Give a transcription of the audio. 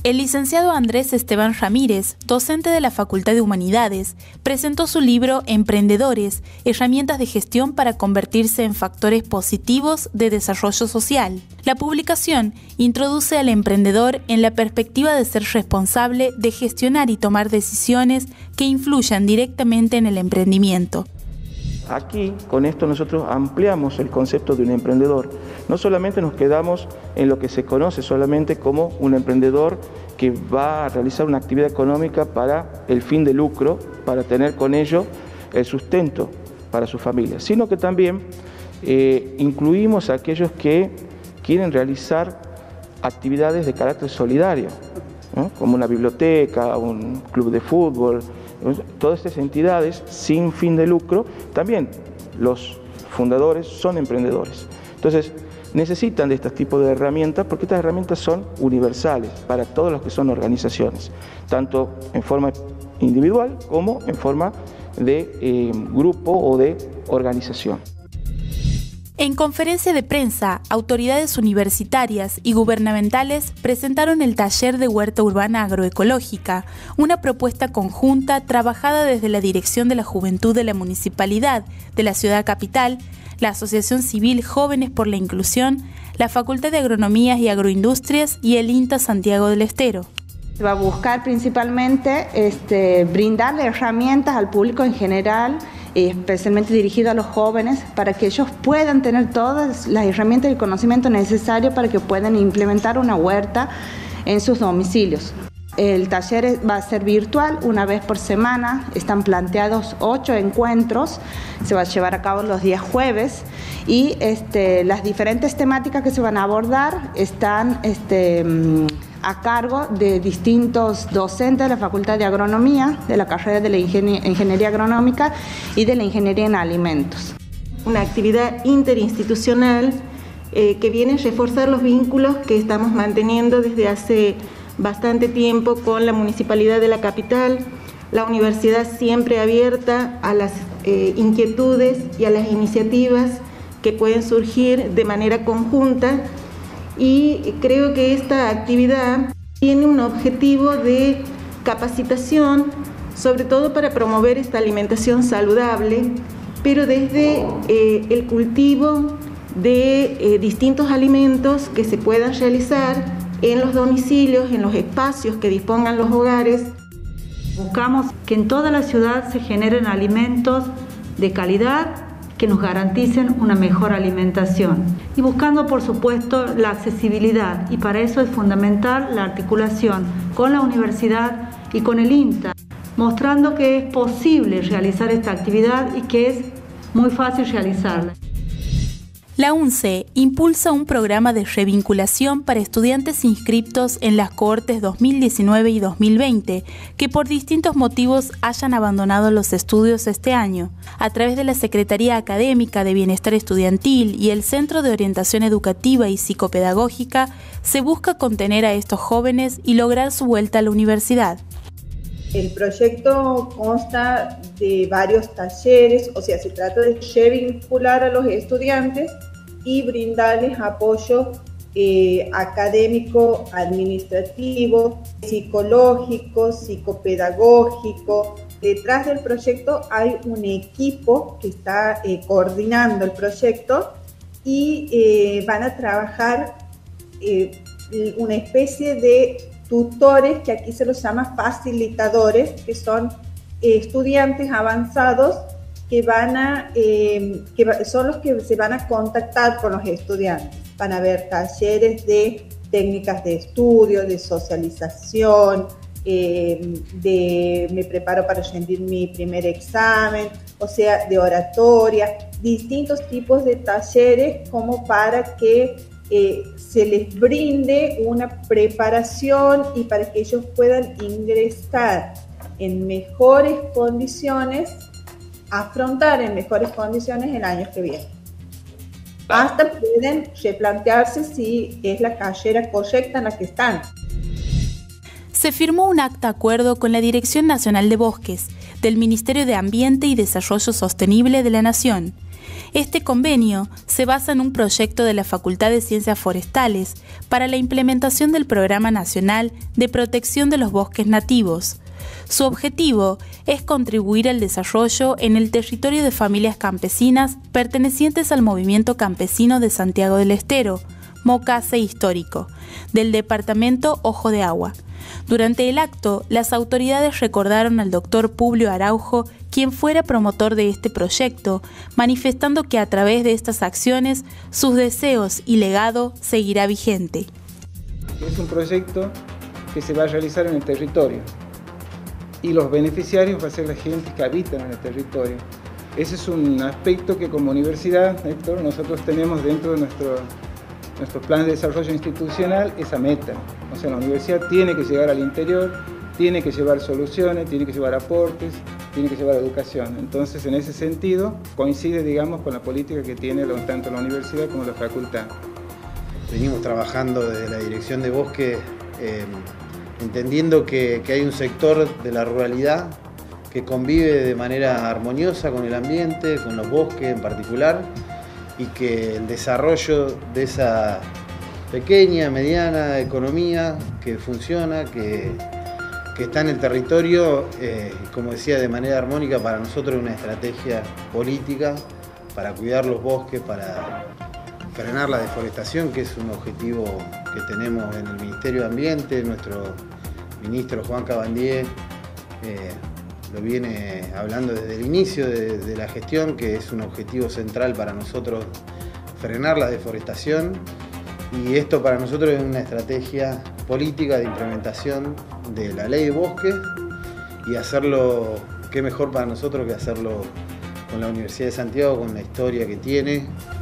El licenciado Andrés Esteban Ramírez, docente de la Facultad de Humanidades, presentó su libro Emprendedores, herramientas de gestión para convertirse en factores positivos de desarrollo social. La publicación introduce al emprendedor en la perspectiva de ser responsable de gestionar y tomar decisiones que influyan directamente en el emprendimiento. Aquí, con esto nosotros ampliamos el concepto de un emprendedor. No solamente nos quedamos en lo que se conoce solamente como un emprendedor que va a realizar una actividad económica para el fin de lucro, para tener con ello el sustento para su familia, sino que también incluimos a aquellos que quieren realizar actividades de carácter solidario, ¿no? Como una biblioteca, un club de fútbol. Todas estas entidades sin fin de lucro, también los fundadores son emprendedores. Entonces, necesitan de este tipo de herramientas porque estas herramientas son universales para todos los que son organizaciones, tanto en forma individual como en forma de grupo o de organización. En conferencia de prensa, autoridades universitarias y gubernamentales presentaron el taller de huerta urbana agroecológica, una propuesta conjunta trabajada desde la Dirección de la Juventud de la Municipalidad de la Ciudad Capital, la Asociación Civil Jóvenes por la Inclusión, la Facultad de Agronomías y Agroindustrias y el INTA Santiago del Estero. Se va a buscar principalmente brindarle herramientas al público en general, especialmente dirigido a los jóvenes, para que ellos puedan tener todas las herramientas y el conocimiento necesario para que puedan implementar una huerta en sus domicilios. El taller va a ser virtual, una vez por semana, están planteados 8 encuentros, se va a llevar a cabo los días jueves y las diferentes temáticas que se van a abordar están a cargo de distintos docentes de la Facultad de Agronomía, de la carrera de la Ingeniería Agronómica y de la Ingeniería en Alimentos. Una actividad interinstitucional que viene a reforzar los vínculos que estamos manteniendo desde hace bastante tiempo con la Municipalidad de la Capital, la universidad siempre abierta a las inquietudes y a las iniciativas que pueden surgir de manera conjunta. Y creo que esta actividad tiene un objetivo de capacitación, sobre todo para promover esta alimentación saludable, pero desde el cultivo de distintos alimentos que se puedan realizar en los domicilios, en los espacios que dispongan los hogares. Buscamos que en toda la ciudad se generen alimentos de calidad que nos garanticen una mejor alimentación y buscando por supuesto la accesibilidad, y para eso es fundamental la articulación con la universidad y con el INTA, mostrando que es posible realizar esta actividad y que es muy fácil realizarla. La UNCE impulsa un programa de revinculación para estudiantes inscriptos en las cohortes 2019 y 2020 que por distintos motivos hayan abandonado los estudios este año. A través de la Secretaría Académica de Bienestar Estudiantil y el Centro de Orientación Educativa y Psicopedagógica se busca contener a estos jóvenes y lograr su vuelta a la universidad. El proyecto consta de varios talleres, o sea, se trata de revincular a los estudiantes y brindarles apoyo académico, administrativo, psicológico, psicopedagógico. Detrás del proyecto hay un equipo que está coordinando el proyecto y van a trabajar una especie de tutores, que aquí se los llama facilitadores, que son estudiantes avanzados que son los que se van a contactar con los estudiantes. Van a haber talleres de técnicas de estudio, de socialización, me preparo para rendir mi primer examen, o sea, de oratoria, distintos tipos de talleres como para que se les brinde una preparación y para que ellos puedan ingresar en mejores condiciones, afrontar en mejores condiciones el año que viene. Hasta pueden replantearse si es la carrera correcta en la que están. Se firmó un acta acuerdo con la Dirección Nacional de Bosques, del Ministerio de Ambiente y Desarrollo Sostenible de la Nación. Este convenio se se basa en un proyecto de la Facultad de Ciencias Forestales para la implementación del Programa Nacional de Protección de los Bosques Nativos. Su objetivo es contribuir al desarrollo en el territorio de familias campesinas pertenecientes al movimiento campesino de Santiago del Estero, Mocase Histórico, del departamento Ojo de Agua. Durante el acto, las autoridades recordaron al doctor Publio Araujo, quien fuera promotor de este proyecto, manifestando que a través de estas acciones sus deseos y legado seguirá vigente. Es un proyecto que se va a realizar en el territorio y los beneficiarios va a ser la gente que habita en el territorio. Ese es un aspecto que como universidad, Héctor, nosotros tenemos dentro de nuestro plan de desarrollo institucional esa meta. O sea, la universidad tiene que llegar al interior, tiene que llevar soluciones, tiene que llevar aportes, tiene que llevar educación. Entonces, en ese sentido, coincide, digamos, con la política que tiene tanto la universidad como la facultad. Venimos trabajando desde la Dirección de Bosque, entendiendo que hay un sector de la ruralidad que convive de manera armoniosa con el ambiente, con los bosques en particular, y que el desarrollo de esa pequeña, mediana economía que funciona, que está en el territorio, como decía, de manera armónica, para nosotros es una estrategia política para cuidar los bosques, para frenar la deforestación, que es un objetivo que tenemos en el Ministerio de Ambiente. Nuestro ministro Juan Cabandier lo viene hablando desde el inicio de la gestión, que es un objetivo central para nosotros frenar la deforestación, y esto para nosotros es una estrategia política de implementación de la ley de bosques, y hacerlo, qué mejor para nosotros que hacerlo con la Universidad de Santiago, con la historia que tiene,